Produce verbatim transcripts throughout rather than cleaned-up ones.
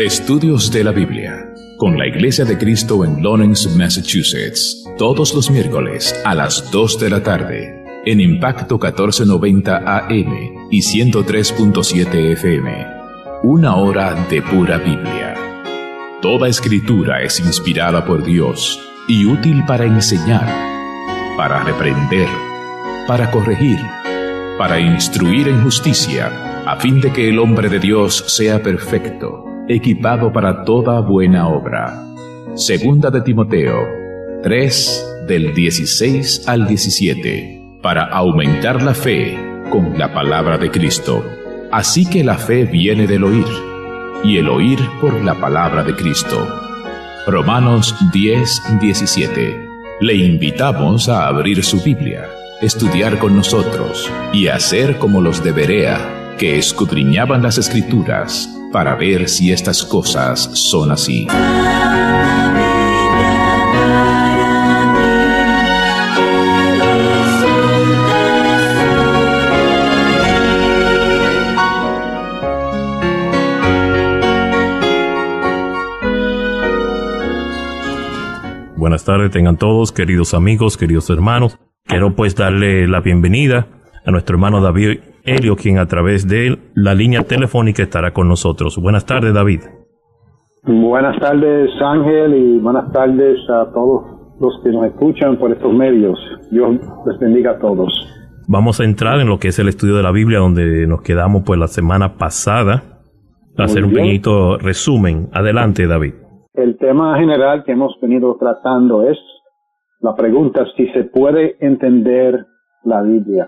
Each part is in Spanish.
Estudios de la Biblia con la Iglesia de Cristo en Lawrence, Massachusetts, todos los miércoles a las dos de la tarde, en Impacto catorce noventa A M y ciento tres punto siete F M. Una hora de pura Biblia. Toda escritura es inspirada por Dios y útil para enseñar, para reprender, para corregir, para instruir en justicia, a fin de que el hombre de Dios sea perfecto, equipado para toda buena obra. Segunda de Timoteo tres, del dieciséis al diecisiete, para aumentar la fe con la palabra de Cristo. Así que la fe viene del oír, y el oír por la palabra de Cristo. Romanos diez, diecisiete. Le invitamos a abrir su Biblia, estudiar con nosotros y hacer como los de Berea, que escudriñaban las Escrituras para ver si estas cosas son así. Buenas tardes, tengan todos, queridos amigos, queridos hermanos. Quiero pues darle la bienvenida a nuestro hermano David Helio, quien a través de la línea telefónica estará con nosotros. Buenas tardes, David. Buenas tardes, Ángel, y buenas tardes a todos los que nos escuchan por estos medios. Dios les bendiga a todos. Vamos a entrar en lo que es el estudio de la Biblia, donde nos quedamos pues la semana pasada, para hacer un pequeñito resumen. Adelante, David. El tema general que hemos venido tratando es la pregunta si se puede entender la Biblia.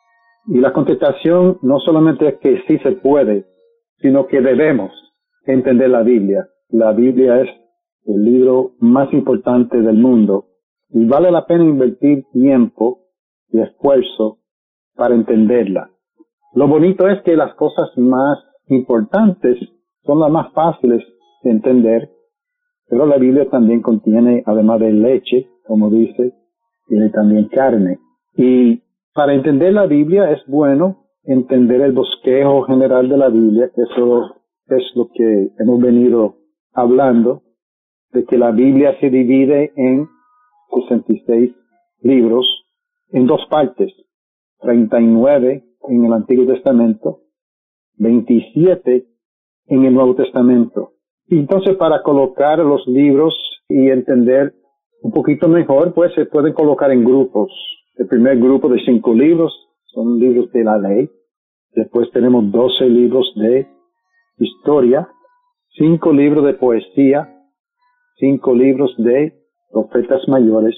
Y la contestación no solamente es que sí se puede, sino que debemos entender la Biblia. La Biblia es el libro más importante del mundo y vale la pena invertir tiempo y esfuerzo para entenderla. Lo bonito es que las cosas más importantes son las más fáciles de entender, pero la Biblia también contiene, además de leche, como dice, tiene también carne. Y para entender la Biblia es bueno entender el bosquejo general de la Biblia, que eso es lo que hemos venido hablando, de que la Biblia se divide en sesenta y seis libros, en dos partes, treinta y nueve en el Antiguo Testamento, veintisiete en el Nuevo Testamento. Y entonces para colocar los libros y entender un poquito mejor, pues se pueden colocar en grupos. El primer grupo de cinco libros son libros de la ley. Después tenemos doce libros de historia, cinco libros de poesía, cinco libros de profetas mayores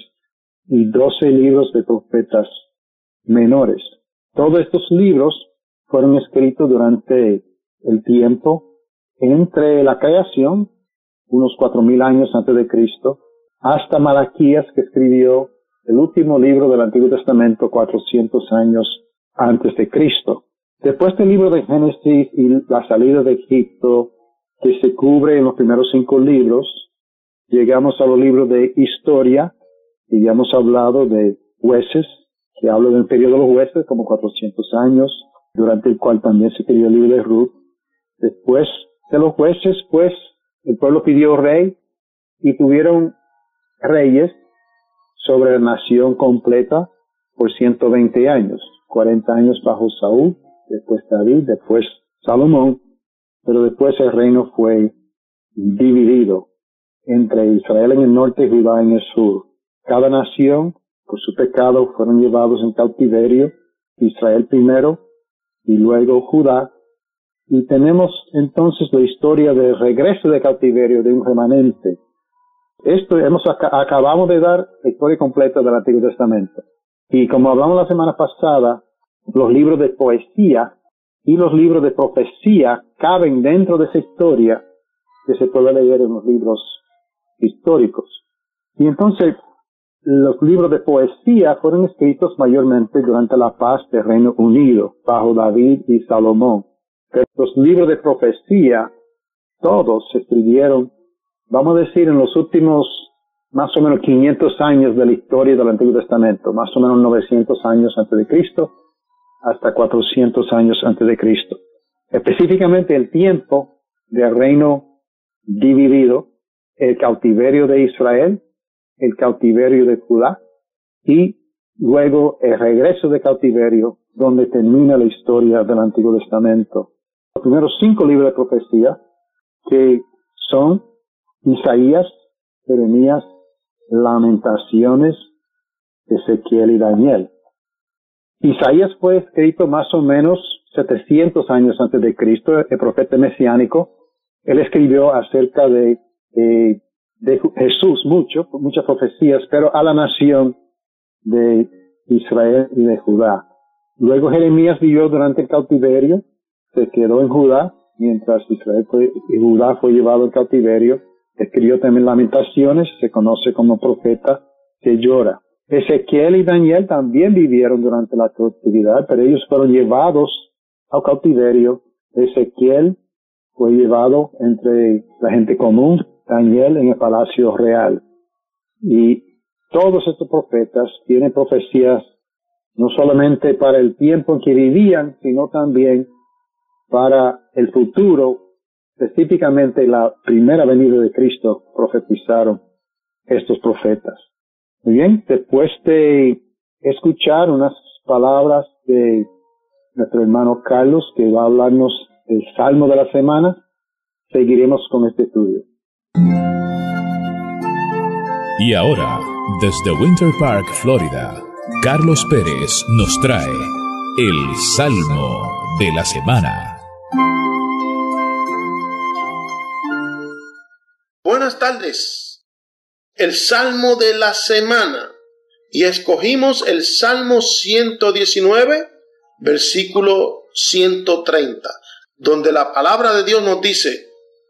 y doce libros de profetas menores. Todos estos libros fueron escritos durante el tiempo entre la creación, unos cuatro mil años antes de Cristo, hasta Malaquías, que escribió el último libro del Antiguo Testamento cuatrocientos años antes de Cristo. Después del libro de Génesis y la salida de Egipto, que se cubre en los primeros cinco libros, llegamos a los libros de historia, y ya hemos hablado de jueces, que habla del periodo de los jueces, como cuatrocientos años, durante el cual también se escribió el libro de Ruth. Después de los jueces, pues, el pueblo pidió rey, y tuvieron reyes sobre la nación completa por ciento veinte años, cuarenta años bajo Saúl, después David, después Salomón, pero después el reino fue dividido entre Israel en el norte y Judá en el sur. Cada nación, por su pecado, fueron llevados en cautiverio, Israel primero y luego Judá, y tenemos entonces la historia del regreso de cautiverio de un remanente. Esto hemos acabamos de dar la historia completa del Antiguo Testamento. Y como hablamos la semana pasada, los libros de poesía y los libros de profecía caben dentro de esa historia que se puede leer en los libros históricos. Y entonces, los libros de poesía fueron escritos mayormente durante la paz del Reino Unido, bajo David y Salomón. Pero los libros de profecía, todos se escribieron, vamos a decir, en los últimos más o menos quinientos años de la historia del Antiguo Testamento, más o menos novecientos años antes de Cristo, hasta cuatrocientos años antes de Cristo. Específicamente el tiempo del reino dividido: el cautiverio de Israel, el cautiverio de Judá, y luego el regreso de cautiverio, donde termina la historia del Antiguo Testamento. Los primeros cinco libros de profecía, que son Isaías, Jeremías, Lamentaciones, Ezequiel y Daniel. Isaías fue escrito más o menos setecientos años antes de Cristo, el profeta mesiánico. Él escribió acerca de, de, de Jesús mucho, muchas profecías, pero a la nación de Israel y de Judá. Luego Jeremías vivió durante el cautiverio, se quedó en Judá, mientras Israel fue, y Judá fue llevado al cautiverio. Escribió también Lamentaciones, se conoce como profeta que llora. Ezequiel y Daniel también vivieron durante la cautividad, pero ellos fueron llevados al cautiverio. Ezequiel fue llevado entre la gente común, Daniel en el palacio real. Y todos estos profetas tienen profecías no solamente para el tiempo en que vivían, sino también para el futuro, específicamente la primera venida de Cristo, profetizaron estos profetas. Muy bien, después de escuchar unas palabras de nuestro hermano Carlos, que va a hablarnos del Salmo de la semana, seguiremos con este estudio. Y ahora, desde Winter Park, Florida, Carlos Pérez nos trae el Salmo de la semana. Buenas tardes. El Salmo de la semana. Y escogimos el Salmo ciento diecinueve, versículo ciento treinta, donde la palabra de Dios nos dice: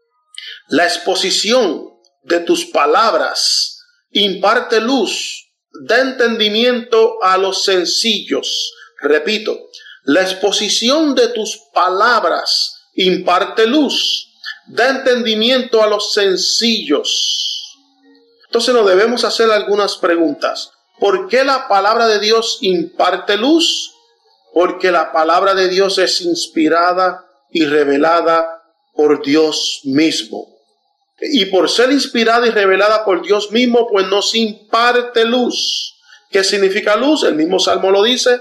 la exposición de tus palabras imparte luz, da entendimiento a los sencillos. Repito, la exposición de tus palabras imparte luz, da entendimiento a los sencillos. Entonces nos debemos hacer algunas preguntas. ¿Por qué la palabra de Dios imparte luz? Porque la palabra de Dios es inspirada y revelada por Dios mismo. Y por ser inspirada y revelada por Dios mismo, pues nos imparte luz. ¿Qué significa luz? El mismo Salmo lo dice: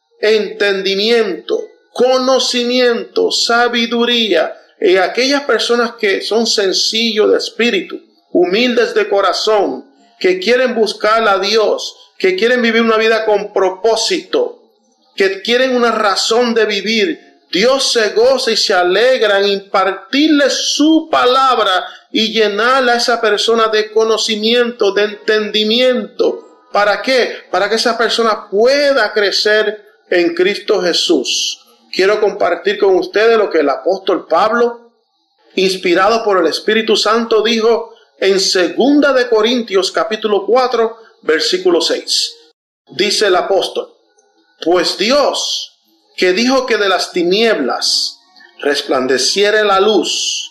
entendimiento, conocimiento, sabiduría. Y aquellas personas que son sencillos de espíritu, humildes de corazón, que quieren buscar a Dios, que quieren vivir una vida con propósito, que quieren una razón de vivir, Dios se goza y se alegra en impartirle su palabra y llenarle a esa persona de conocimiento, de entendimiento. ¿Para qué? Para que esa persona pueda crecer en Cristo Jesús. Quiero compartir con ustedes lo que el apóstol Pablo, inspirado por el Espíritu Santo, dijo en segunda de Corintios capítulo cuatro, versículo seis. Dice el apóstol: pues Dios, que dijo que de las tinieblas resplandeciere la luz,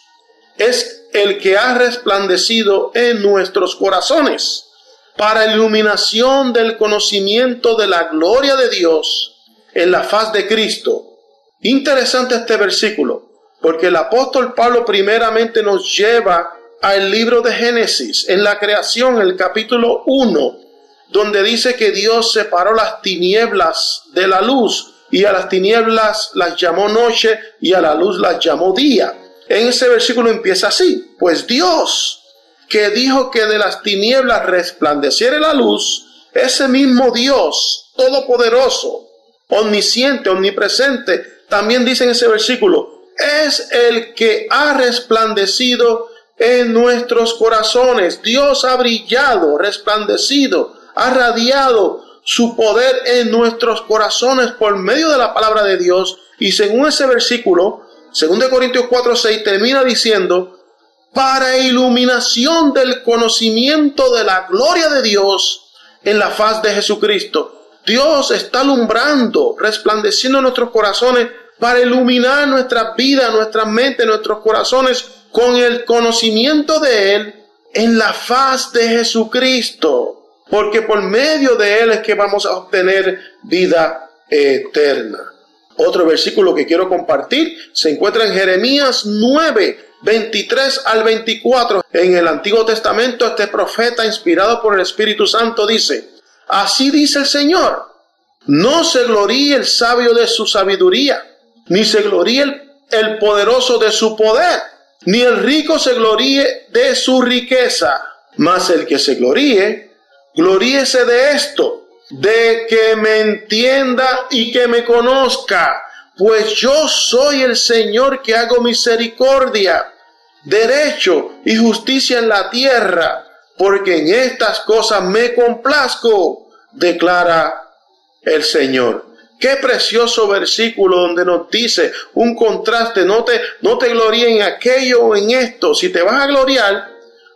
es el que ha resplandecido en nuestros corazones para iluminación del conocimiento de la gloria de Dios en la faz de Cristo. Interesante este versículo, porque el apóstol Pablo primeramente nos lleva al libro de Génesis, en la creación, el capítulo uno, donde dice que Dios separó las tinieblas de la luz, y a las tinieblas las llamó noche, y a la luz las llamó día. En ese versículo empieza así: pues Dios, que dijo que de las tinieblas resplandeciere la luz, ese mismo Dios todopoderoso, omnisciente, omnipresente, también dice en ese versículo, es el que ha resplandecido en nuestros corazones. Dios ha brillado, resplandecido, ha radiado su poder en nuestros corazones por medio de la palabra de Dios. Y según ese versículo, segunda de Corintios cuatro seis, termina diciendo: para iluminación del conocimiento de la gloria de Dios en la faz de Jesucristo. Dios está alumbrando, resplandeciendo nuestros corazones para iluminar nuestras vidas, nuestras mentes, nuestros corazones con el conocimiento de Él en la faz de Jesucristo. Porque por medio de Él es que vamos a obtener vida eterna. Otro versículo que quiero compartir se encuentra en Jeremías nueve, veintitrés al veinticuatro. En el Antiguo Testamento, este profeta, inspirado por el Espíritu Santo, dice: así dice el Señor, no se gloríe el sabio de su sabiduría, ni se gloríe el, el poderoso de su poder, ni el rico se gloríe de su riqueza, mas el que se gloríe, gloríese de esto, de que me entienda y que me conozca, pues yo soy el Señor que hago misericordia, derecho y justicia en la tierra, porque en estas cosas me complazco, declara el Señor. Qué precioso versículo donde nos dice un contraste: no te, no te gloríes en aquello o en esto. Si te vas a gloriar,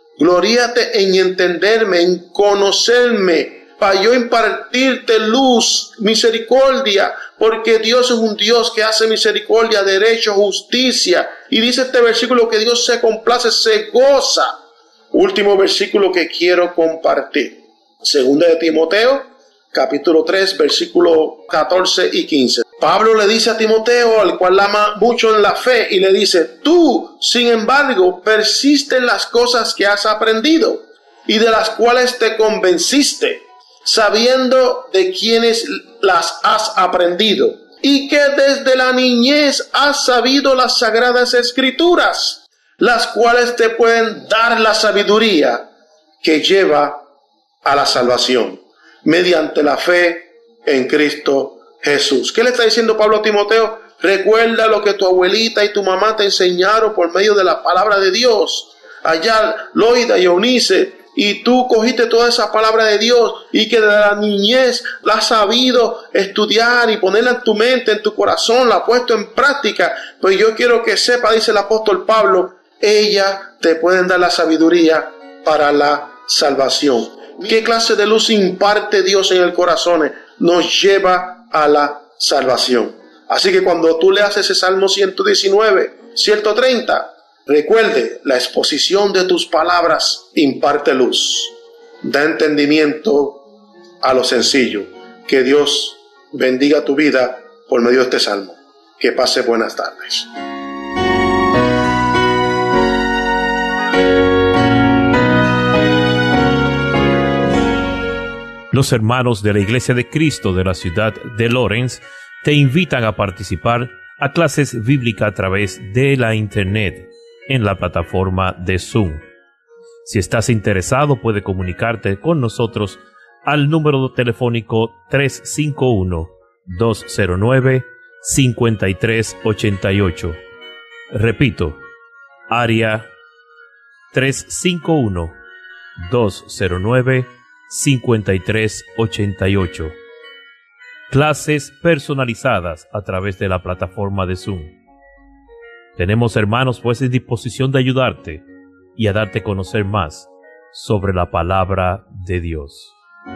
gloríate en entenderme, en conocerme, para yo impartirte luz, misericordia, porque Dios es un Dios que hace misericordia, derecho, justicia. Y dice este versículo que Dios se complace, se goza. Último versículo que quiero compartir. Segunda de Timoteo, capítulo tres, versículo catorce y quince. Pablo le dice a Timoteo, al cual ama mucho en la fe, y le dice: tú, sin embargo, persiste en las cosas que has aprendido y de las cuales te convenciste, sabiendo de quiénes las has aprendido, y que desde la niñez has sabido las sagradas escrituras, las cuales te pueden dar la sabiduría que lleva a la salvación, mediante la fe en Cristo Jesús. ¿Qué le está diciendo Pablo a Timoteo? Recuerda lo que tu abuelita y tu mamá te enseñaron por medio de la palabra de Dios. Allá Loida y Eunice, y tú cogiste toda esa palabra de Dios y que de la niñez la has sabido estudiar y ponerla en tu mente, en tu corazón, la has puesto en práctica. Pues yo quiero que sepa, dice el apóstol Pablo, ella te pueden dar la sabiduría para la salvación. ¿Qué clase de luz imparte Dios en el corazón? Nos lleva a la salvación. Así que cuando tú leas ese Salmo ciento diecinueve, ciento treinta, recuerde, la exposición de tus palabras imparte luz, da entendimiento a lo sencillo. Que Dios bendiga tu vida por medio de este salmo. Que pase buenas tardes. Los hermanos de la Iglesia de Cristo de la ciudad de Lawrence te invitan a participar a clases bíblicas a través de la internet en la plataforma de Zoom. Si estás interesado, puedes comunicarte con nosotros al número telefónico tres cinco uno, dos cero nueve, cinco tres ocho ocho. Repito, área tres cinco uno, dos cero nueve, cinco tres ocho ocho. Clases personalizadas a través de la plataforma de Zoom. Tenemos hermanos pues en disposición de ayudarte y a darte a conocer más sobre la palabra de Dios.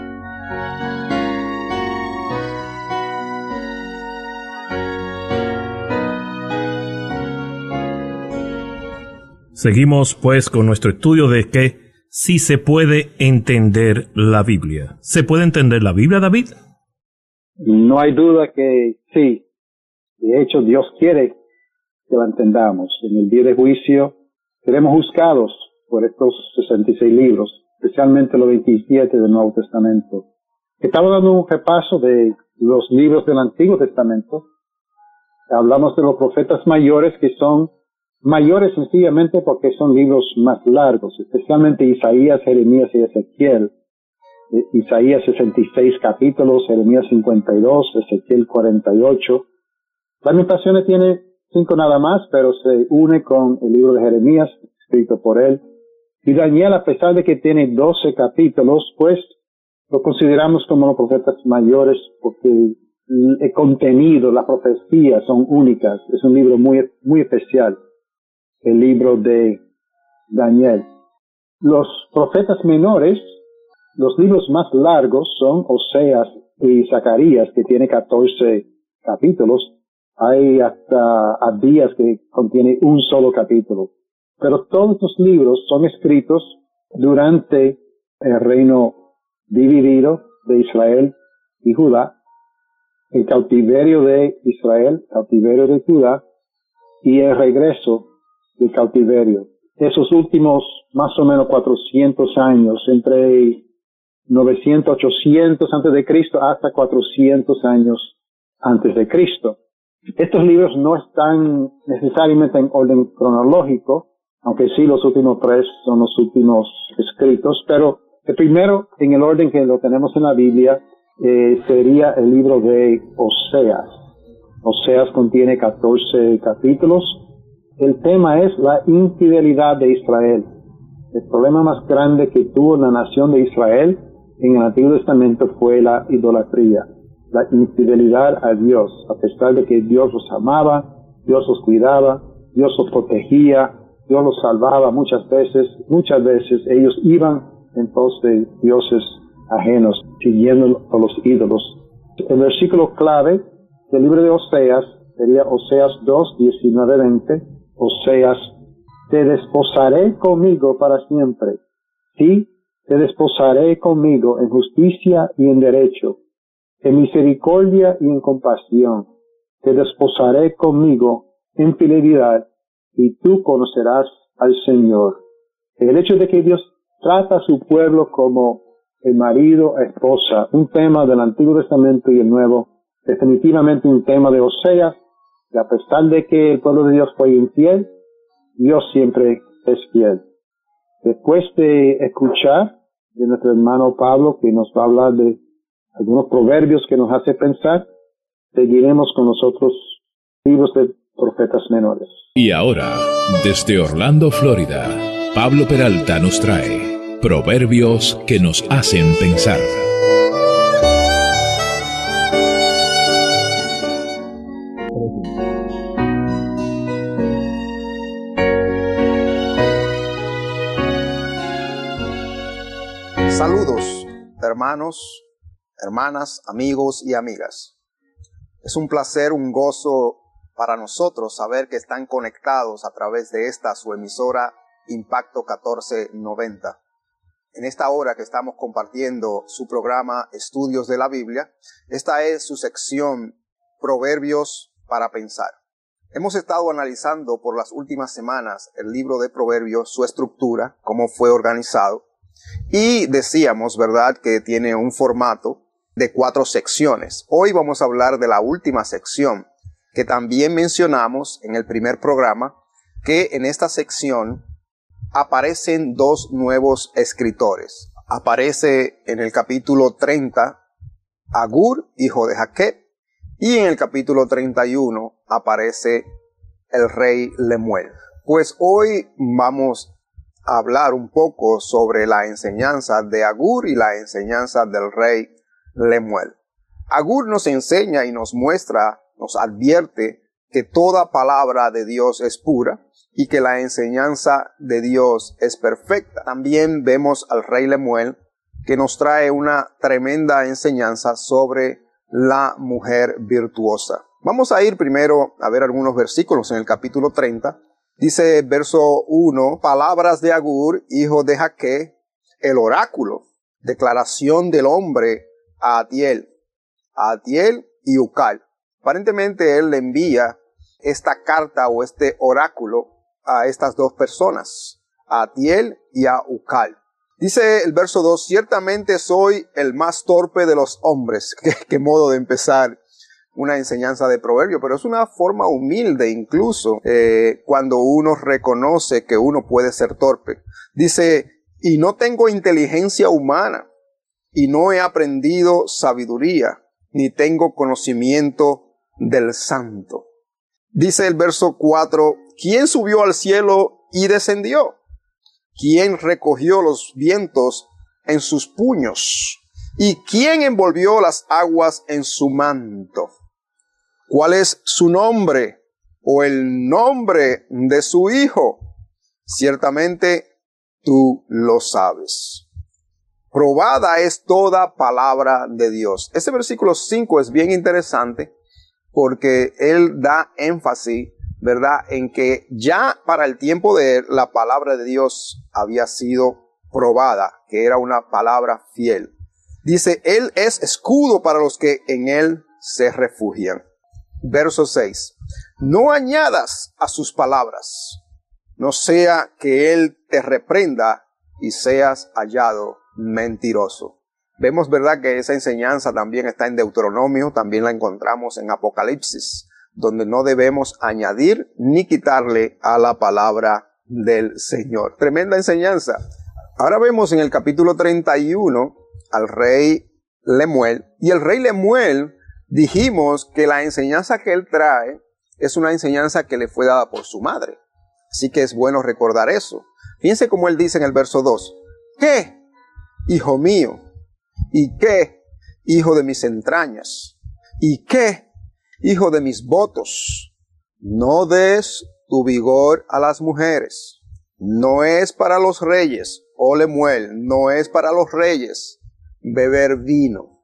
Seguimos pues con nuestro estudio de que si se puede entender la Biblia. ¿Se puede entender la Biblia, David? No hay duda que sí. De hecho, Dios quiere que la entendamos. En el día de juicio seremos juzgados por estos sesenta y seis libros, especialmente los veintisiete del Nuevo Testamento. Estamos dando un repaso de los libros del Antiguo Testamento. Hablamos de los profetas mayores, que son mayores sencillamente porque son libros más largos, especialmente Isaías, Jeremías y Ezequiel. Eh, Isaías sesenta y seis capítulos, Jeremías cincuenta y dos, Ezequiel cuarenta y ocho. Lamentaciones tiene cinco nada más, pero se une con el libro de Jeremías, escrito por él. Y Daniel, a pesar de que tiene doce capítulos, pues lo consideramos como los profetas mayores porque el, el contenido, las profecías son únicas. Es un libro muy, muy especial, el libro de Daniel. Los profetas menores, los libros más largos son Oseas y Zacarías, que tiene catorce capítulos. Hay hasta Abdías, que contiene un solo capítulo. Pero todos los libros son escritos durante el reino dividido de Israel y Judá, el cautiverio de Israel, cautiverio de Judá, y el regreso del cautiverio. Esos últimos más o menos cuatrocientos años, entre novecientos, ochocientos antes de Cristo hasta cuatrocientos años antes de Cristo. Estos libros no están necesariamente en orden cronológico, aunque sí los últimos tres son los últimos escritos, pero el primero en el orden que lo tenemos en la Biblia eh, sería el libro de Oseas. Oseas contiene catorce capítulos. El tema es la infidelidad de Israel. El problema más grande que tuvo la nación de Israel en el Antiguo Testamento fue la idolatría, la infidelidad a Dios, a pesar de que Dios los amaba, Dios los cuidaba, Dios los protegía, Dios los salvaba muchas veces, muchas veces ellos iban en pos de dioses ajenos, siguiendo a los ídolos. El versículo clave del libro de Oseas sería Oseas dos, diecinueve, veinte. Oseas, te desposaré conmigo para siempre. Sí, te desposaré conmigo en justicia y en derecho, en misericordia y en compasión. Te desposaré conmigo en fidelidad, y tú conocerás al Señor. El hecho de que Dios trata a su pueblo como el marido a esposa, un tema del Antiguo Testamento y el Nuevo, definitivamente un tema de Oseas, y a pesar de que el pueblo de Dios fue infiel, Dios siempre es fiel. Después de escuchar de nuestro hermano Pablo, que nos va a hablar de algunos proverbios que nos hace pensar, seguiremos con los otros libros de profetas menores. Y ahora, desde Orlando, Florida, Pablo Peralta nos trae proverbios que nos hacen pensar. Saludos, hermanos, hermanas, amigos y amigas. Es un placer, un gozo para nosotros saber que están conectados a través de esta su emisora Impacto catorce noventa. En esta hora que estamos compartiendo su programa Estudios de la Biblia, esta es su sección Proverbios para Pensar. Hemos estado analizando por las últimas semanas el libro de Proverbios, su estructura, cómo fue organizado, y decíamos, ¿verdad?, que tiene un formato de cuatro secciones. Hoy vamos a hablar de la última sección, que también mencionamos en el primer programa, que en esta sección aparecen dos nuevos escritores. Aparece en el capítulo treinta Agur, hijo de Jaquet, y en el capítulo treinta y uno aparece el rey Lemuel. Pues hoy vamos a hablar un poco sobre la enseñanza de Agur y la enseñanza del rey Lemuel. Agur nos enseña y nos muestra, nos advierte que toda palabra de Dios es pura y que la enseñanza de Dios es perfecta. También vemos al rey Lemuel que nos trae una tremenda enseñanza sobre la mujer virtuosa. Vamos a ir primero a ver algunos versículos en el capítulo treinta. Dice verso uno, palabras de Agur, hijo de Jaquet, el oráculo, declaración del hombre a Atiel, a Atiel y Ucal. Aparentemente él le envía esta carta o este oráculo a estas dos personas, a Atiel y a Ucal. Dice el verso dos, ciertamente soy el más torpe de los hombres. Qué, qué modo de empezar una enseñanza de proverbio, pero es una forma humilde incluso eh, cuando uno reconoce que uno puede ser torpe. Dice, y no tengo inteligencia humana, y no he aprendido sabiduría, ni tengo conocimiento del santo. Dice el verso cuatro, ¿quién subió al cielo y descendió? ¿Quién recogió los vientos en sus puños? ¿Y quién envolvió las aguas en su manto? ¿Cuál es su nombre o el nombre de su hijo? Ciertamente tú lo sabes. Probada es toda palabra de Dios. Este versículo cinco es bien interesante porque él da énfasis, ¿verdad?, en que ya para el tiempo de él la palabra de Dios había sido probada, que era una palabra fiel. Dice, él es escudo para los que en él se refugian. Verso seis. No añadas a sus palabras, no sea que Él te reprenda y seas hallado mentiroso. Vemos, ¿verdad?, que esa enseñanza también está en Deuteronomio, también la encontramos en Apocalipsis, donde no debemos añadir ni quitarle a la palabra del Señor. Tremenda enseñanza. Ahora vemos en el capítulo treinta y uno al rey Lemuel, y el rey Lemuel dijimos que la enseñanza que él trae es una enseñanza que le fue dada por su madre. Así que es bueno recordar eso. Fíjense cómo él dice en el verso dos. ¿Qué, hijo mío? ¿Y qué, hijo de mis entrañas? ¿Y qué, hijo de mis votos? No des tu vigor a las mujeres. No es para los reyes, oh Lemuel, no es para los reyes beber vino,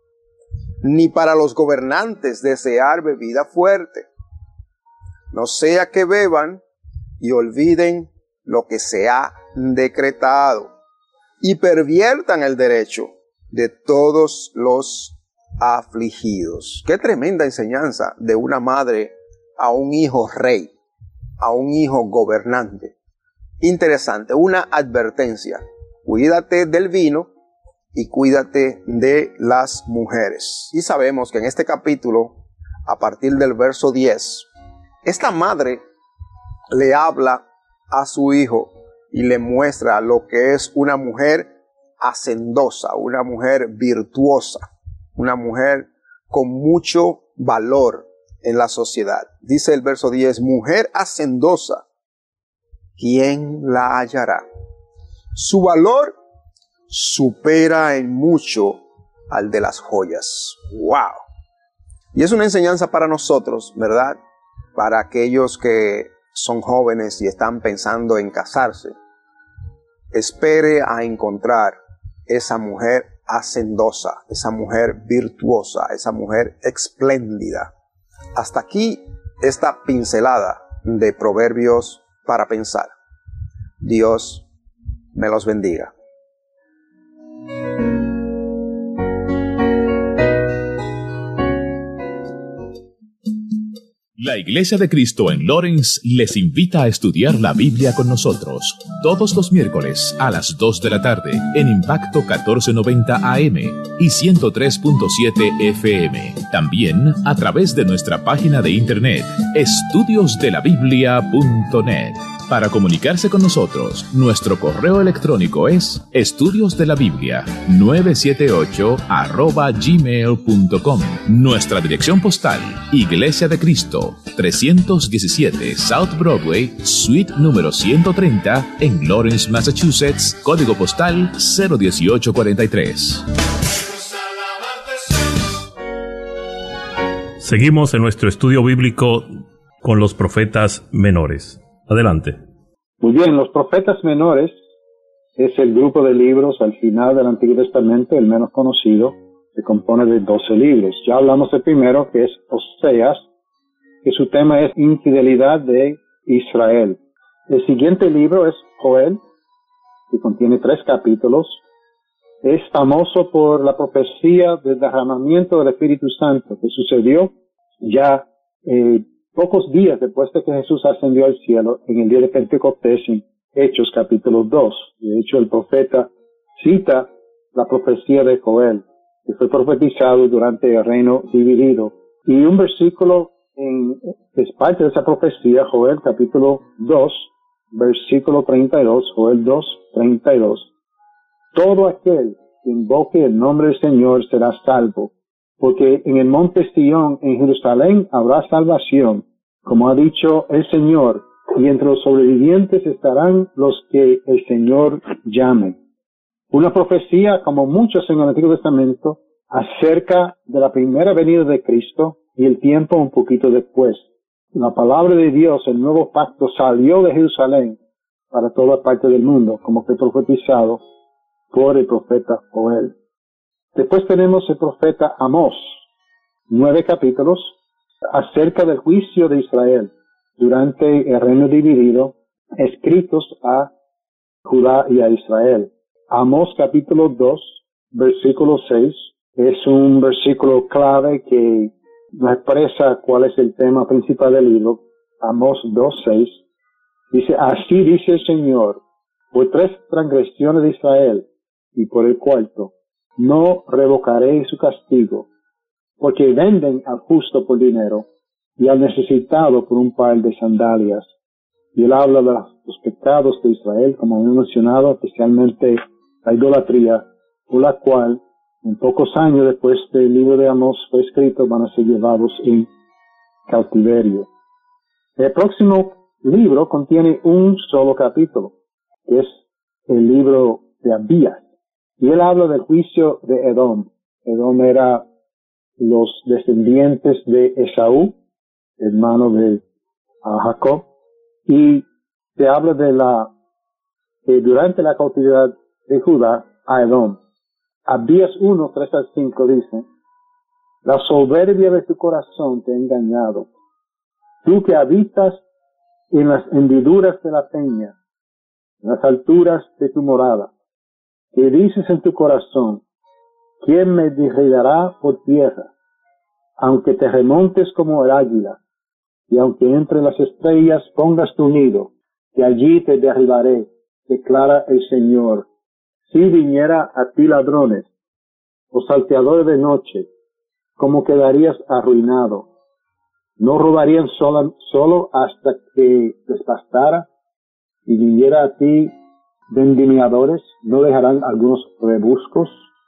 ni para los gobernantes desear bebida fuerte. No sea que beban y olviden lo que se ha decretado y perviertan el derecho de todos los afligidos. Qué tremenda enseñanza de una madre a un hijo rey, a un hijo gobernante. Interesante, una advertencia. Cuídate del vino y cuídate de las mujeres. Y sabemos que en este capítulo, a partir del verso diez, esta madre le habla a su hijo y le muestra lo que es una mujer hacendosa, una mujer virtuosa, una mujer con mucho valor en la sociedad. Dice el verso diez, mujer hacendosa, ¿quién la hallará? Su valor supera en mucho al de las joyas. ¡Wow! Y es una enseñanza para nosotros, ¿verdad? Para aquellos que son jóvenes y están pensando en casarse. Espere a encontrar esa mujer hacendosa, esa mujer virtuosa, esa mujer espléndida. Hasta aquí esta pincelada de proverbios para pensar. Dios me los bendiga. La Iglesia de Cristo en Lawrence les invita a estudiar la Biblia con nosotros todos los miércoles a las dos de la tarde en Impacto catorce noventa A M y ciento tres punto siete F M. También a través de nuestra página de internet estudios de la biblia punto net. Para comunicarse con nosotros, nuestro correo electrónico es estudiosdelabiblia novecientos setenta y ocho arroba gmail punto com. Nuestra dirección postal, Iglesia de Cristo, trescientos diecisiete South Broadway, suite número ciento treinta, en Lawrence, Massachusetts, código postal cero dieciocho cuarenta y tres. Seguimos en nuestro estudio bíblico con los profetas menores. Adelante. Muy bien, los profetas menores es el grupo de libros al final del Antiguo Testamento, el menos conocido, se compone de doce libros. Ya hablamos del primero, que es Oseas, que su tema es infidelidad de Israel. El siguiente libro es Joel, que contiene tres capítulos. Es famoso por la profecía del derramamiento del Espíritu Santo, que sucedió ya eh, pocos días después de que Jesús ascendió al cielo, en el día de Pentecostés, en Hechos capítulo dos. De hecho, el profeta cita la profecía de Joel, que fue profetizado durante el reino dividido. Y un versículo en, es parte de esa profecía, Joel capítulo dos, versículo treinta y dos, Joel dos, treinta y dos. Todo aquel que invoque el nombre del Señor será salvo, porque en el monte Sión, en Jerusalén, habrá salvación, como ha dicho el Señor, y entre los sobrevivientes estarán los que el Señor llame. Una profecía, como muchas en el Antiguo Testamento, acerca de la primera venida de Cristo y el tiempo un poquito después. La palabra de Dios, el nuevo pacto, salió de Jerusalén para toda parte del mundo, como fue profetizado por el profeta Joel. Después tenemos el profeta Amós, nueve capítulos, acerca del juicio de Israel durante el reino dividido, escritos a Judá y a Israel. Amós capítulo dos, versículo seis, es un versículo clave que nos expresa cuál es el tema principal del libro. Amós dos, seis. Dice, así dice el Señor, por tres transgresiones de Israel, y por el cuarto, no revocaré su castigo, porque venden al justo por dinero, y al necesitado por un par de sandalias. Y él habla de los pecados de Israel, como hemos mencionado, especialmente la idolatría, por la cual, en pocos años después del libro de Amós fue escrito, van a ser llevados en cautiverio. El próximo libro contiene un solo capítulo, que es el libro de Abías. Y él habla del juicio de Edom. Edom era los descendientes de Esaú, hermano de uh, Jacob. Y se habla de la, eh, durante la cautividad de Judá a Edom. Abías uno, tres al cinco dice, la soberbia de tu corazón te ha engañado. Tú que habitas en las hendiduras de la peña, en las alturas de tu morada, que dices en tu corazón, ¿quién me derribará por tierra? Aunque te remontes como el águila, y aunque entre las estrellas pongas tu nido, que allí te derribaré, declara el Señor. Si viniera a ti ladrones, o salteadores de noche, ¿cómo quedarías arruinado? ¿No robarían solo, solo hasta que les bastara? Y viniera a ti vendimiadores, ¿no dejarán algunos rebuscos?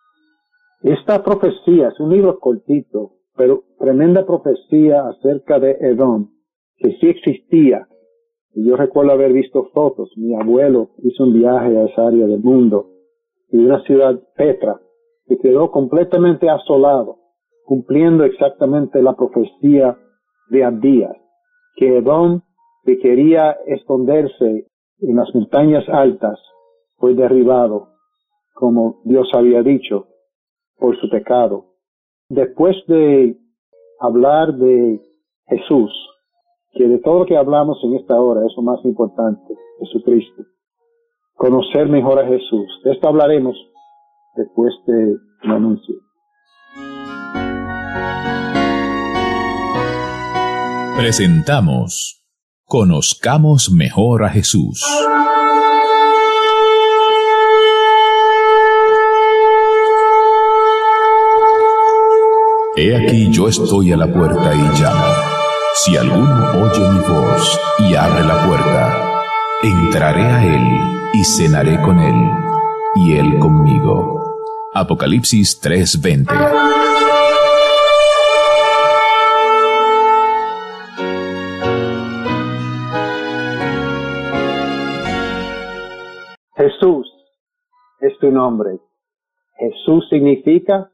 Esta profecía es un libro cortito, pero tremenda profecía acerca de Edom, que sí existía. Y yo recuerdo haber visto fotos. Mi abuelo hizo un viaje a esa área del mundo, y una ciudad, Petra, que quedó completamente asolado, cumpliendo exactamente la profecía de Abías, que Edom, que quería esconderse en las montañas altas, fue derribado, como Dios había dicho, por su pecado. Después de hablar de Jesús, que de todo lo que hablamos en esta hora es lo más importante, Jesucristo, conocer mejor a Jesús. De esto hablaremos después de un anuncio. Presentamos Conozcamos mejor a Jesús. He aquí yo estoy a la puerta y llamo. Si alguno oye mi voz y abre la puerta, entraré a él y cenaré con él, y él conmigo. Apocalipsis tres veinte. Jesús es tu nombre. Jesús significa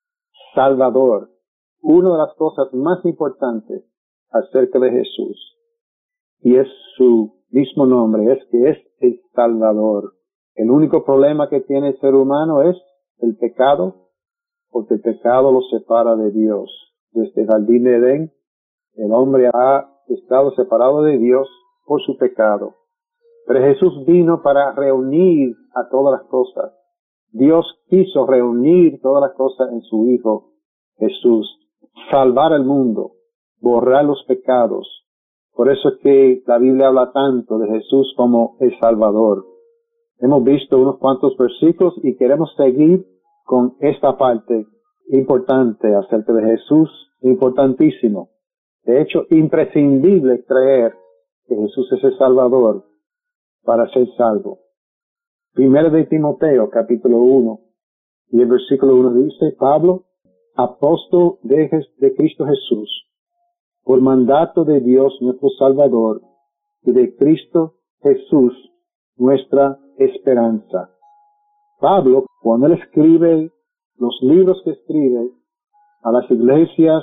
Salvador. Una de las cosas más importantes acerca de Jesús, y es su mismo nombre, es que es el Salvador. El único problema que tiene el ser humano es el pecado, porque el pecado lo separa de Dios. Desde el jardín de Edén, el hombre ha estado separado de Dios por su pecado. Pero Jesús vino para reunir a todas las cosas. Dios quiso reunir todas las cosas en su Hijo Jesús, salvar al mundo, borrar los pecados. Por eso es que la Biblia habla tanto de Jesús como el Salvador. Hemos visto unos cuantos versículos y queremos seguir con esta parte importante acerca de Jesús, importantísimo. De hecho, imprescindible creer que Jesús es el Salvador para ser salvo. Primero de Timoteo, capítulo uno, y el versículo uno dice, Pablo, apóstol de, de Cristo Jesús, por mandato de Dios nuestro Salvador, y de Cristo Jesús, nuestra esperanza. Pablo, cuando él escribe los libros que escribe a las iglesias,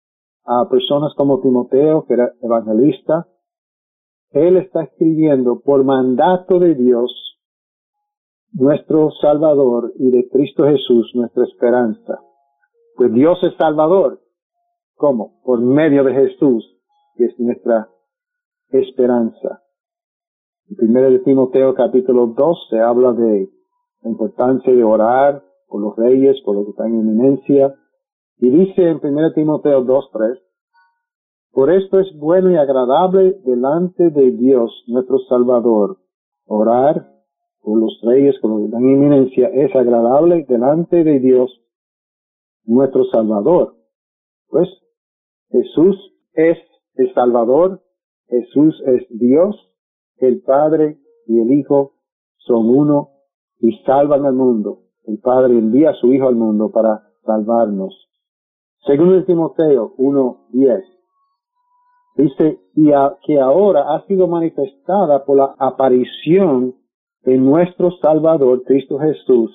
a personas como Timoteo, que era evangelista, él está escribiendo por mandato de Dios, nuestro Salvador, y de Cristo Jesús, nuestra esperanza. Pues Dios es Salvador. ¿Cómo? Por medio de Jesús, que es nuestra esperanza. En primero de Timoteo capítulo dos se habla de la importancia de orar por los reyes, por los que están en eminencia. Y dice en primero de Timoteo dos tres, Por esto es bueno y agradable delante de Dios, nuestro Salvador. Orar por los reyes con los que dan eminencia es agradable delante de Dios, nuestro Salvador. Pues Jesús es el Salvador, Jesús es Dios, el Padre y el Hijo son uno y salvan al mundo. El Padre envía a su Hijo al mundo para salvarnos. Según Timoteo uno diez, dice y a, que ahora ha sido manifestada por la aparición de nuestro Salvador, Cristo Jesús,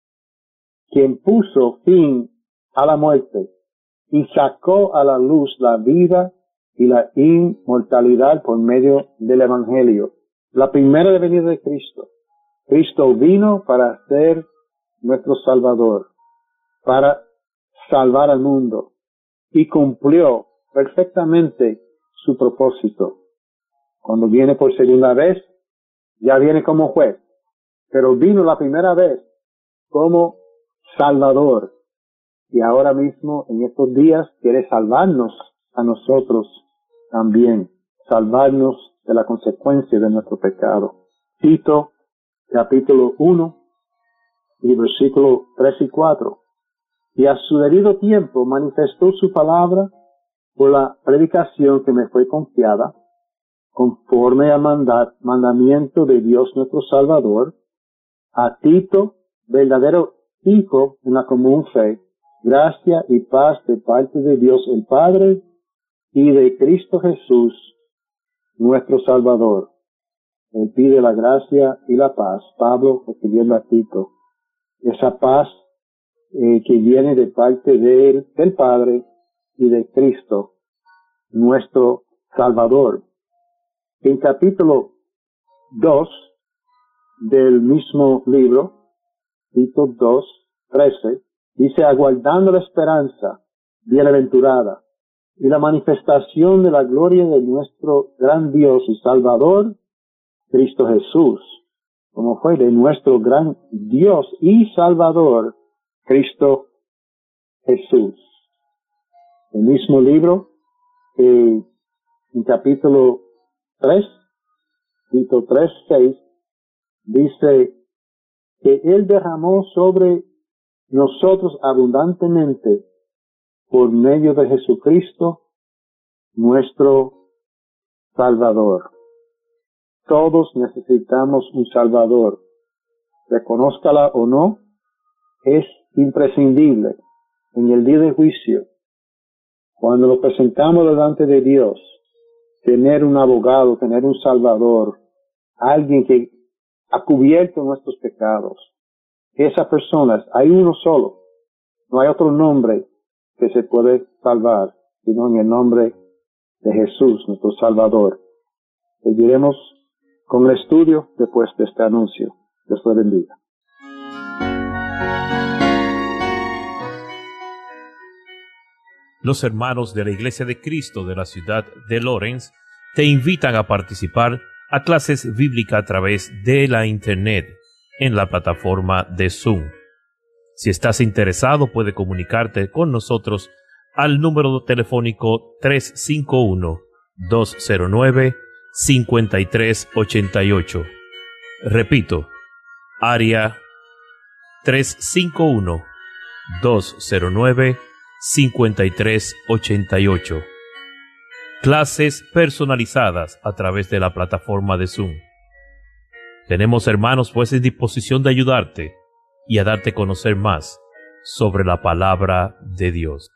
quien puso fin a la muerte y sacó a la luz la vida y la inmortalidad por medio del Evangelio. La primera venida de Cristo. Cristo vino para ser nuestro Salvador, para salvar al mundo, y cumplió perfectamente su propósito. Cuando viene por segunda vez, ya viene como juez, pero vino la primera vez como Salvador, y ahora mismo, en estos días, quiere salvarnos a nosotros también, salvarnos de la consecuencia de nuestro pecado. Tito, capítulo uno, y versículo tres y cuatro. Y a su debido tiempo manifestó su palabra por la predicación que me fue confiada, conforme al mandat, mandamiento de Dios nuestro Salvador, a Tito, verdadero hijo en la común fe, gracia y paz de parte de Dios el Padre y de Cristo Jesús, nuestro Salvador. Él pide la gracia y la paz, Pablo escribiendo a Tito, esa paz eh, que viene de parte de él, del Padre y de Cristo, nuestro Salvador. En capítulo dos del mismo libro, Tito dos, trece, dice, aguardando la esperanza bienaventurada y la manifestación de la gloria de nuestro gran Dios y Salvador, Cristo Jesús, como fue de nuestro gran Dios y Salvador, Cristo Jesús. El mismo libro, eh, en capítulo tres, Tito tres, seis, dice que Él derramó sobre nosotros abundantemente por medio de Jesucristo, nuestro Salvador. Todos necesitamos un Salvador. Reconózcala o no, es imprescindible en el día de juicio, cuando lo presentamos delante de Dios, tener un abogado, tener un Salvador, alguien que ha cubierto nuestros pecados. Esas personas, hay uno solo, no hay otro nombre que se puede salvar, sino en el nombre de Jesús, nuestro Salvador. Seguiremos con el estudio después de este anuncio. Dios le bendiga. Los hermanos de la Iglesia de Cristo de la ciudad de Lawrence te invitan a participar a clases bíblicas a través de la Internet en la plataforma de Zoom. Si estás interesado, puedes comunicarte con nosotros al número telefónico tres cinco uno, dos cero nueve, cinco tres ocho ocho. Repito, área tres cinco uno, dos cero nueve, cinco tres ocho ocho. Clases personalizadas a través de la plataforma de Zoom. Tenemos hermanos pues en disposición de ayudarte y a darte a conocer más sobre la palabra de Dios.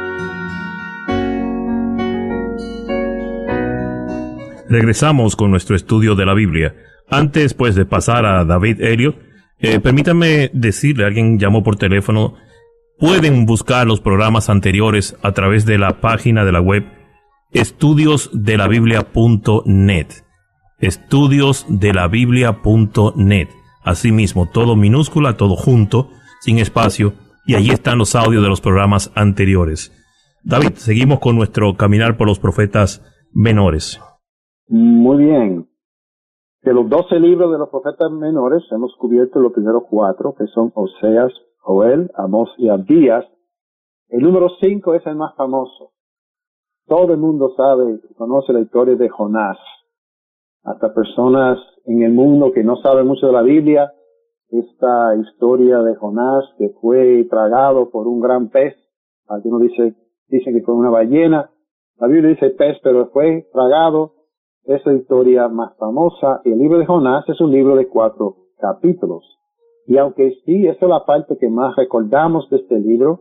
Regresamos con nuestro estudio de la Biblia. Antes pues de pasar a David Elliott, eh, permítame decirle, alguien llamó por teléfono, pueden buscar los programas anteriores a través de la página de la web estudios de la biblia punto net. estudios de la biblia punto net. Asimismo, todo minúscula, todo junto, sin espacio, y allí están los audios de los programas anteriores. David, seguimos con nuestro caminar por los profetas menores. Muy bien. De los doce libros de los profetas menores, hemos cubierto los primeros cuatro, que son Oseas, Joel, Amós y Abdías. El número cinco es el más famoso. todo el mundo sabe, conoce la historia de Jonás. Hasta personas en el mundo que no saben mucho de la Biblia, esta historia de Jonás que fue tragado por un gran pez. Algunos dicen, dicen que fue una ballena. La Biblia dice pez, pero fue tragado. Esa historia más famosa. Y el libro de Jonás es un libro de cuatro capítulos. Y aunque sí, esa es la parte que más recordamos de este libro,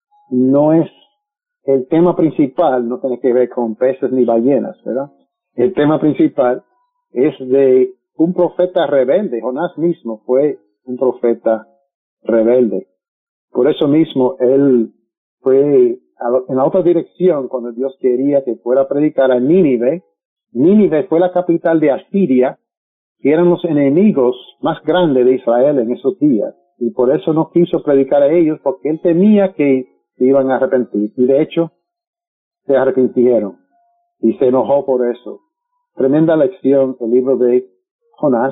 no es el tema principal, no tiene que ver con peces ni ballenas, ¿verdad? El tema principal es de un profeta rebelde. Jonás mismo fue un profeta rebelde. Por eso mismo él fue en la otra dirección cuando Dios quería que fuera a predicar a Nínive. Nínive fue la capital de Asiria, que eran los enemigos más grandes de Israel en esos días. Y por eso no quiso predicar a ellos, porque él temía que se iban a arrepentir. Y de hecho, se arrepintieron. Y se enojó por eso. Tremenda lección el libro de Jonás.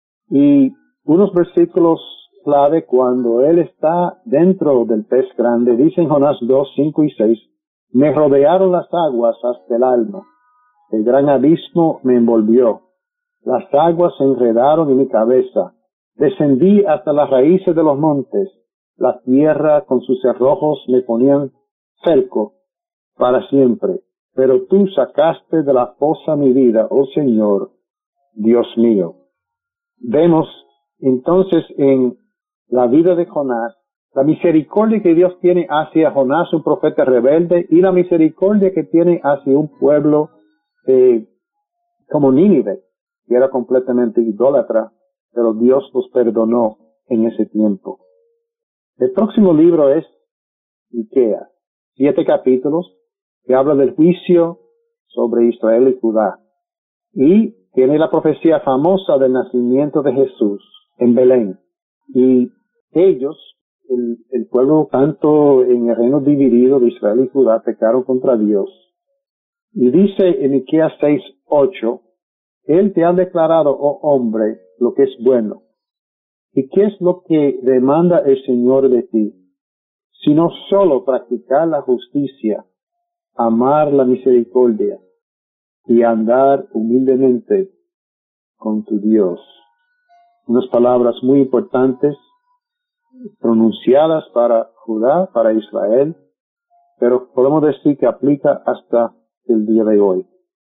Y unos versículos clave cuando él está dentro del pez grande. Dice en Jonás dos, cinco y seis, me rodearon las aguas hasta el alma. El gran abismo me envolvió. Las aguas se enredaron en mi cabeza. Descendí hasta las raíces de los montes. La tierra con sus cerrojos me ponían cerco para siempre. Pero tú sacaste de la fosa mi vida, oh Señor, Dios mío. Vemos entonces en la vida de Jonás la misericordia que Dios tiene hacia Jonás, un profeta rebelde, y la misericordia que tiene hacia un pueblo eh, como Nínive, que era completamente idólatra, pero Dios los perdonó en ese tiempo. El próximo libro es Miqueas, siete capítulos, que habla del juicio sobre Israel y Judá. Y tiene la profecía famosa del nacimiento de Jesús en Belén. Y ellos, el, el pueblo tanto en el reino dividido de Israel y Judá, pecaron contra Dios. Y dice en Miqueas seis, ocho, Él te ha declarado, oh hombre, lo que es bueno. ¿Y qué es lo que demanda el Señor de ti? Sino solo practicar la justicia, amar la misericordia y andar humildemente con tu Dios. Unas palabras muy importantes pronunciadas para Judá, para Israel, pero podemos decir que aplica hasta el día de hoy.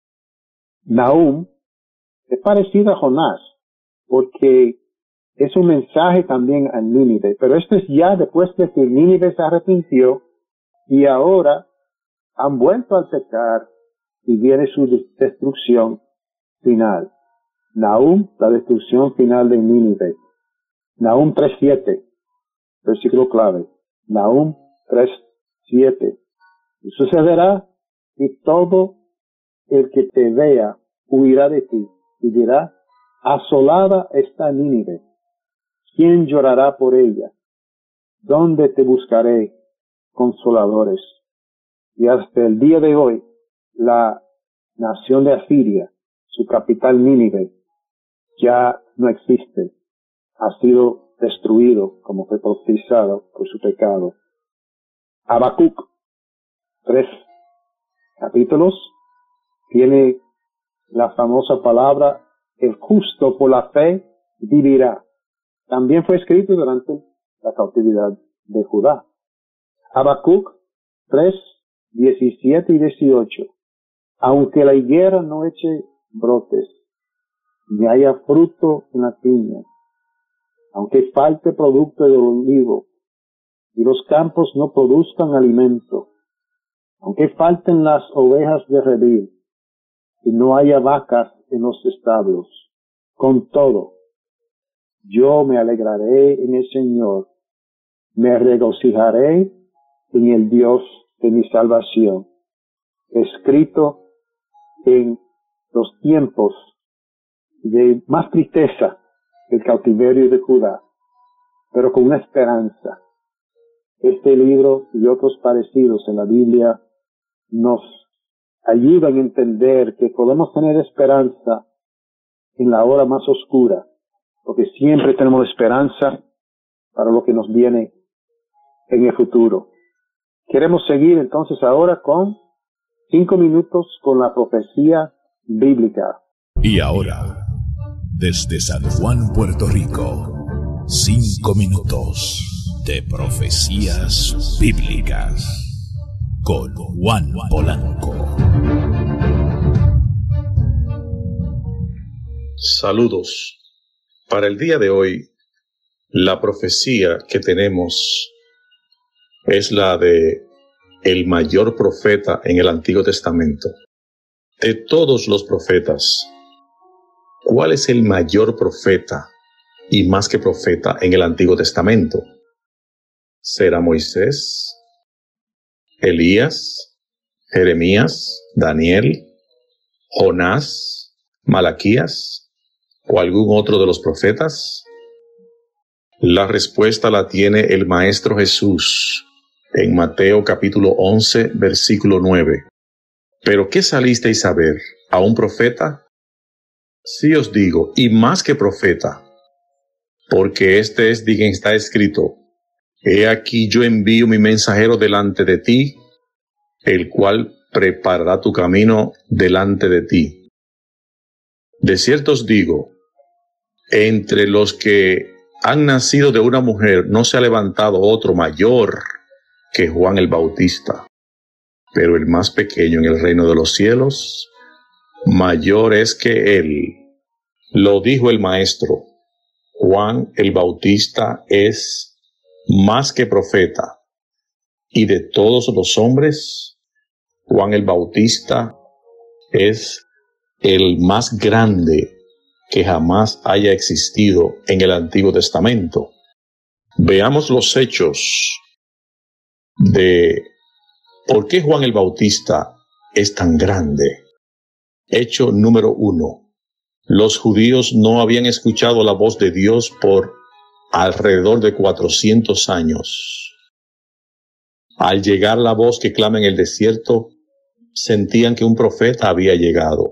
Nahum es parecido a Jonás, porque es un mensaje también a Nínive, pero esto es ya después de que Nínive se arrepintió y ahora han vuelto al pecar y viene su destrucción final. Nahum, la destrucción final de Nínive. Nahum tres siete, versículo clave. Nahum tres siete. Y sucederá que todo el que te vea huirá de ti y dirá, asolada está Nínive. ¿Quién llorará por ella? ¿Dónde te buscaré consoladores? Y hasta el día de hoy, la nación de Asiria, su capital Nínive, ya no existe. Ha sido destruido como fue profetizado por su pecado. Habacuc, tres capítulos, tiene la famosa palabra, el justo por la fe vivirá. También fue escrito durante la cautividad de Judá. Habacuc tres, diecisiete y dieciocho. Aunque la higuera no eche brotes, ni haya fruto en la viña, aunque falte producto del olivo, y los campos no produzcan alimento, aunque falten las ovejas de redil, y no haya vacas en los establos, con todo, yo me alegraré en el Señor, me regocijaré en el Dios de mi salvación. Escrito en los tiempos de más tristeza del cautiverio de Judá, pero con una esperanza. Este libro y otros parecidos en la Biblia nos ayudan a entender que podemos tener esperanza en la hora más oscura, porque siempre tenemos esperanza para lo que nos viene en el futuro. Queremos seguir entonces ahora con Cinco minutos con la profecía bíblica. Y ahora, desde San Juan, Puerto Rico, cinco minutos de profecías bíblicas con Juan Polanco. Saludos. Para el día de hoy, la profecía que tenemos es la de el mayor profeta en el Antiguo Testamento. De todos los profetas, ¿cuál es el mayor profeta y más que profeta en el Antiguo Testamento? ¿Será Moisés, Elías, Jeremías, Daniel, Jonás, Malaquías o algún otro de los profetas? La respuesta la tiene el Maestro Jesús en Mateo capítulo once, versículo nueve. ¿Pero qué salisteis a ver? ¿A un profeta? Sí os digo, y más que profeta, porque este es de quien está escrito: He aquí yo envío mi mensajero delante de ti, el cual preparará tu camino delante de ti. De cierto os digo, entre los que han nacido de una mujer no se ha levantado otro mayor que Juan el Bautista, pero el más pequeño en el reino de los cielos, mayor es que él. Lo dijo el Maestro. Juan el Bautista es más que profeta, y de todos los hombres, Juan el Bautista es el más grande que jamás haya existido en el Antiguo Testamento. Veamos los hechos de por qué Juan el Bautista es tan grande. Hecho número uno. Los judíos no habían escuchado la voz de Dios por alrededor de cuatrocientos años. Al llegar la voz que clama en el desierto, sentían que un profeta había llegado.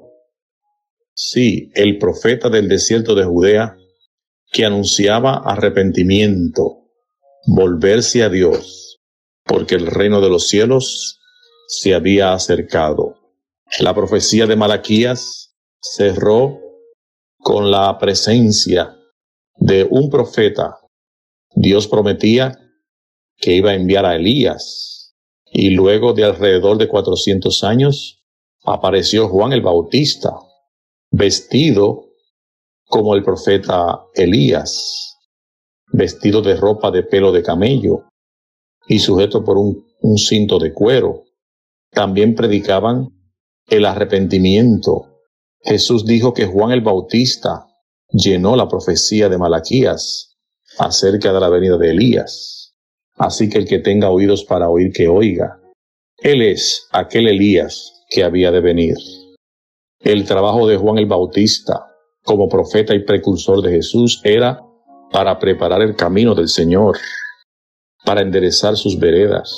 Sí, el profeta del desierto de Judea, que anunciaba arrepentimiento, volverse a Dios, porque el reino de los cielos se había acercado. La profecía de Malaquías cerró con la presencia de un profeta. Dios prometía que iba a enviar a Elías, y luego de alrededor de cuatrocientos años apareció Juan el Bautista, vestido como el profeta Elías, vestido de ropa de pelo de camello y sujeto por un, un cinto de cuero. También predicaban el arrepentimiento. Jesús dijo que Juan el Bautista llenó la profecía de Malaquías acerca de la venida de Elías. Así que el que tenga oídos para oír, que oiga. Él es aquel Elías que había de venir. El trabajo de Juan el Bautista como profeta y precursor de Jesús era para preparar el camino del Señor, para enderezar sus veredas.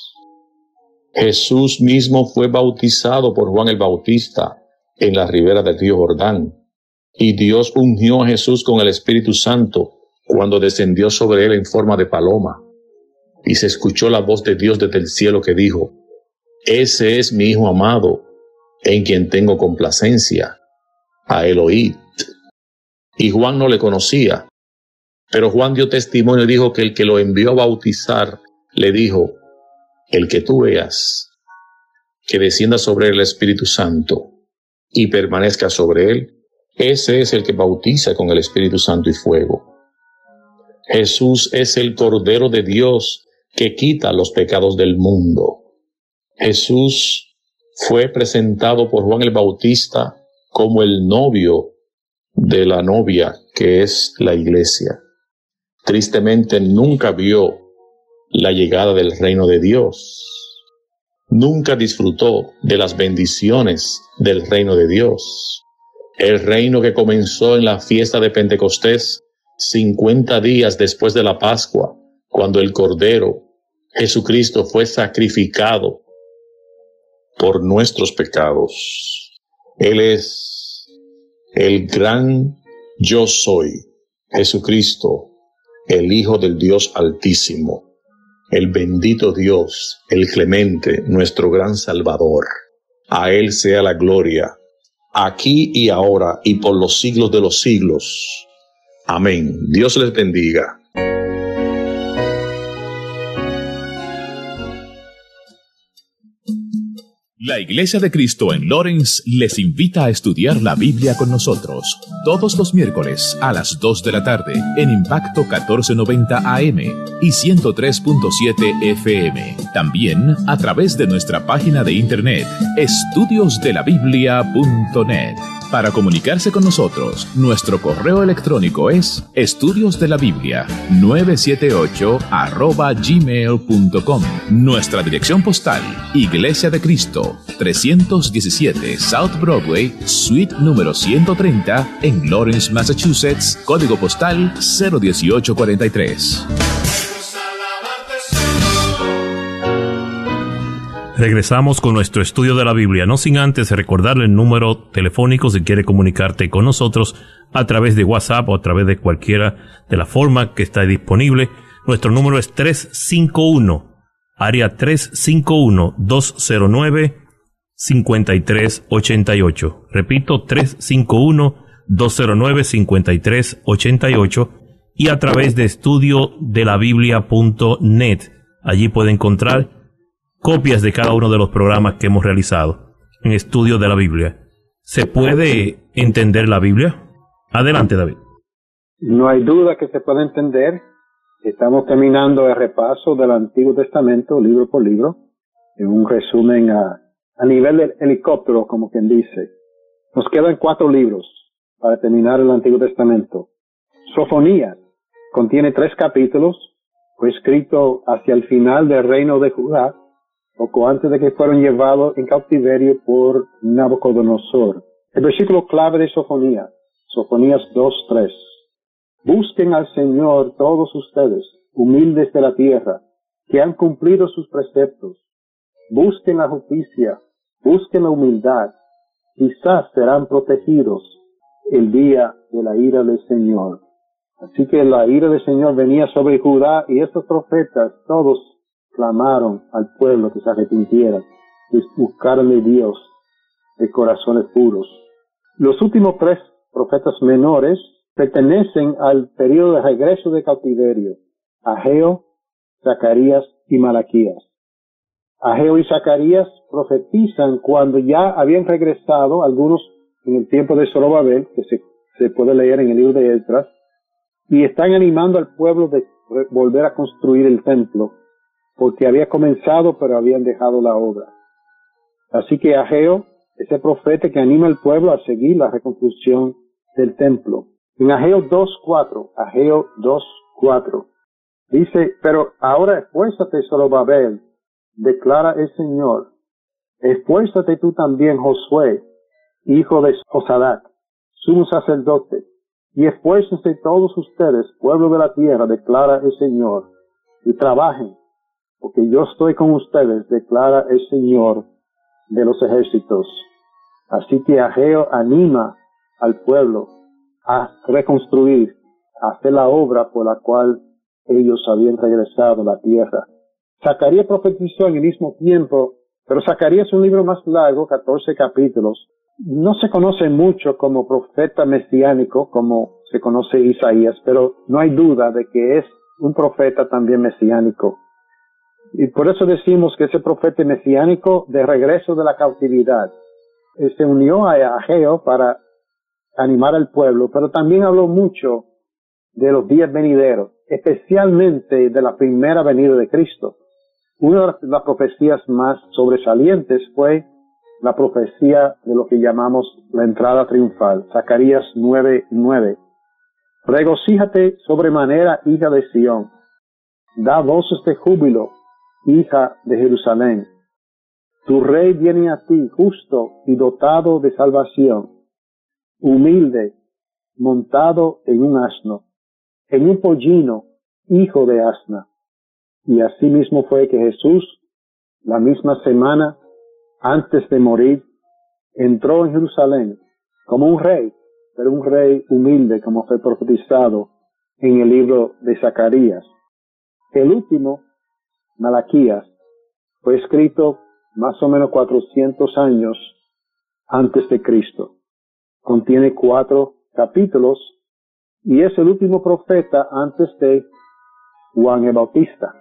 Jesús mismo fue bautizado por Juan el Bautista en la ribera del río Jordán, y Dios ungió a Jesús con el Espíritu Santo cuando descendió sobre él en forma de paloma, y se escuchó la voz de Dios desde el cielo que dijo: Ese es mi Hijo amado, en quien tengo complacencia, a él oíd. Y Juan no le conocía, pero Juan dio testimonio y dijo que el que lo envió a bautizar le dijo: el que tú veas, que descienda sobre él el Espíritu Santo y permanezca sobre él, ese es el que bautiza con el Espíritu Santo y fuego. Jesús es el Cordero de Dios que quita los pecados del mundo. Jesús fue presentado por Juan el Bautista como el novio de la novia, que es la iglesia. Tristemente nunca vio la llegada del reino de Dios. Nunca disfrutó de las bendiciones del reino de Dios. El reino que comenzó en la fiesta de Pentecostés, cincuenta días después de la Pascua, cuando el Cordero Jesucristo fue sacrificado por nuestros pecados. Él es el gran yo soy, Jesucristo, el Hijo del Dios Altísimo, el bendito Dios, el clemente, nuestro gran Salvador. A Él sea la gloria, aquí y ahora y por los siglos de los siglos. Amén. Dios les bendiga. La Iglesia de Cristo en Lawrence les invita a estudiar la Biblia con nosotros todos los miércoles a las dos de la tarde en Impacto catorce noventa A M y ciento tres punto siete F M. También a través de nuestra página de internet estudios de la biblia punto net. Para comunicarse con nosotros, nuestro correo electrónico es estudiosdelabiblia nueve siete ocho arroba gmail punto com. Nuestra dirección postal, Iglesia de Cristo, trescientos diecisiete South Broadway, suite número ciento treinta, en Lawrence, Massachusetts, código postal cero dieciocho cuarenta y tres. Regresamos con nuestro estudio de la Biblia, no sin antes recordarle el número telefónico si quiere comunicarte con nosotros a través de WhatsApp o a través de cualquiera de la forma que está disponible. Nuestro número es tres cinco uno, área tres cinco uno, dos cero nueve, cinco tres ocho ocho. Repito, tres cinco uno, dos cero nueve, cinco tres ocho ocho y a través de estudio de la biblia punto net. Allí puede encontrar copias de cada uno de los programas que hemos realizado en Estudio de la Biblia. ¿Se puede entender la Biblia? Adelante, David. No hay duda que se puede entender. Estamos terminando el repaso del Antiguo Testamento, libro por libro, en un resumen a, a nivel de helicóptero, como quien dice. Nos quedan cuatro libros para terminar el Antiguo Testamento. Sofonías contiene tres capítulos, fue escrito hacia el final del reino de Judá, poco antes de que fueron llevados en cautiverio por Nabucodonosor. El versículo clave de Sofonías, Sofonías dos tres. Busquen al Señor todos ustedes, humildes de la tierra, que han cumplido sus preceptos. Busquen la justicia, busquen la humildad. Quizás serán protegidos el día de la ira del Señor. Así que la ira del Señor venía sobre Judá y estos profetas todos clamaron al pueblo que se arrepintiera y buscaran de Dios de corazones puros. Los últimos tres profetas menores pertenecen al periodo de regreso de cautiverio: Ageo, Zacarías y Malaquías. Ageo y Zacarías profetizan cuando ya habían regresado, algunos en el tiempo de Zorobabel, que se, se puede leer en el libro de Esdras, y están animando al pueblo de volver a construir el templo, porque había comenzado pero habían dejado la obra. Así que Ageo es el profeta que anima al pueblo a seguir la reconstrucción del templo. En Ageo dos cuatro, Ageo dos cuatro, dice: pero ahora esfuérzate, Zorobabel, declara el Señor, esfuérzate tú también, Josué, hijo de Josadac, sumo sacerdote, y esfuércense todos ustedes, pueblo de la tierra, declara el Señor, y trabajen, porque yo estoy con ustedes, declara el Señor de los ejércitos. Así que Ageo anima al pueblo a reconstruir, a hacer la obra por la cual ellos habían regresado a la tierra. Zacarías profetizó en el mismo tiempo, pero Zacarías es un libro más largo, catorce capítulos. No se conoce mucho como profeta mesiánico, como se conoce Isaías, pero no hay duda de que es un profeta también mesiánico. Y por eso decimos que ese profeta mesiánico de regreso de la cautividad, él se unió a Ageo para animar al pueblo, pero también habló mucho de los días venideros, especialmente de la primera venida de Cristo. Una de las profecías más sobresalientes fue la profecía de lo que llamamos la entrada triunfal, Zacarías nueve nueve. Regocíjate sobremanera, hija de Sión, da voces de júbilo, hija de Jerusalén. Tu rey viene a ti, justo y dotado de salvación, humilde, montado en un asno, en un pollino, hijo de asna. Y así mismo fue que Jesús, la misma semana antes de morir, entró en Jerusalén como un rey, pero un rey humilde, como fue profetizado en el libro de Zacarías. El último, Malaquías, fue escrito más o menos cuatrocientos años antes de Cristo. Contiene cuatro capítulos y es el último profeta antes de Juan el Bautista.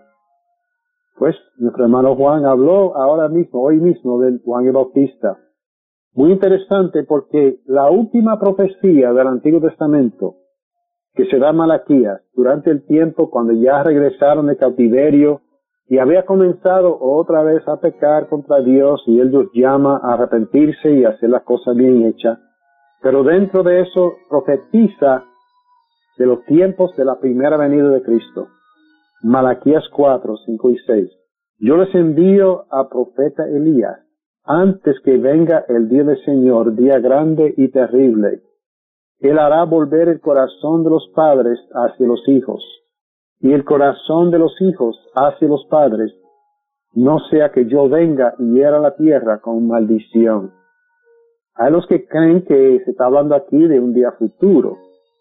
Pues nuestro hermano Juan habló ahora mismo, hoy mismo, de Juan el Bautista. Muy interesante porque la última profecía del Antiguo Testamento que se da en Malaquías durante el tiempo cuando ya regresaron de cautiverio y había comenzado otra vez a pecar contra Dios y Él los llama a arrepentirse y a hacer las cosas bien hechas. Pero dentro de eso profetiza de los tiempos de la primera venida de Cristo. Malaquías cuatro, cinco y seis. Yo les envío a profeta Elías antes que venga el día del Señor, día grande y terrible. Él hará volver el corazón de los padres hacia los hijos, y el corazón de los hijos hacia los padres, no sea que yo venga y hiera la tierra con maldición. Hay los que creen que se está hablando aquí de un día futuro,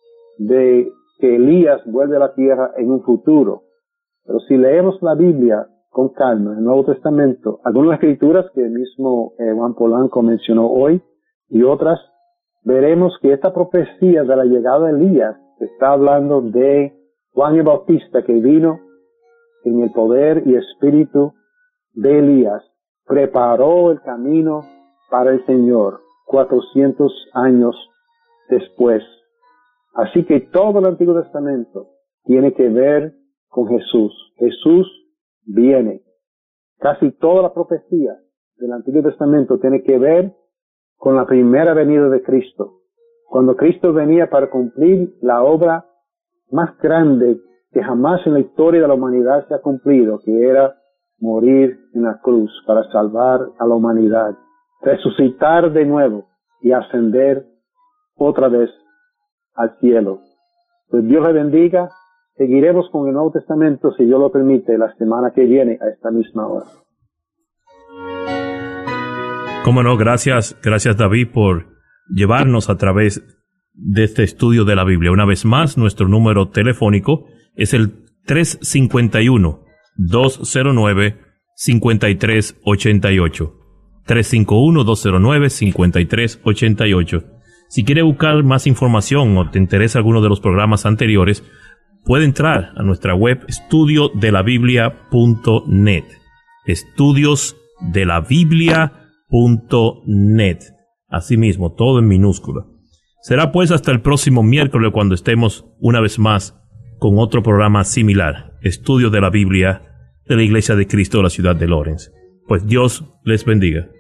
de que Elías vuelve a la tierra en un futuro. Pero si leemos la Biblia con calma, el Nuevo Testamento, algunas escrituras que el mismo eh, Juan Polanco mencionó hoy y otras, veremos que esta profecía de la llegada de Elías está hablando de Juan el Bautista, que vino en el poder y espíritu de Elías, preparó el camino para el Señor cuatrocientos años después. Así que todo el Antiguo Testamento tiene que ver con Jesús. Jesús viene. Casi toda la profecía del Antiguo Testamento tiene que ver con la primera venida de Cristo. Cuando Cristo venía para cumplir la obra más grande que jamás en la historia de la humanidad se ha cumplido, que era morir en la cruz para salvar a la humanidad, resucitar de nuevo y ascender otra vez al cielo. Pues Dios le bendiga. Seguiremos con el Nuevo Testamento, si Dios lo permite, la semana que viene a esta misma hora. Cómo no, gracias, gracias David por llevarnos a través de este estudio de la Biblia. Una vez más, nuestro número telefónico es el tres cinco uno, dos cero nueve, cinco tres ocho ocho. tres cinco uno, dos cero nueve, cinco tres ocho ocho. Si quiere buscar más información o te interesa alguno de los programas anteriores, puede entrar a nuestra web estudio de la biblia punto net. estudios de la biblia punto net. Asimismo, todo en minúscula. Será pues hasta el próximo miércoles cuando estemos una vez más con otro programa similar, Estudio de la Biblia de la Iglesia de Cristo de la ciudad de Lawrence. Pues Dios les bendiga.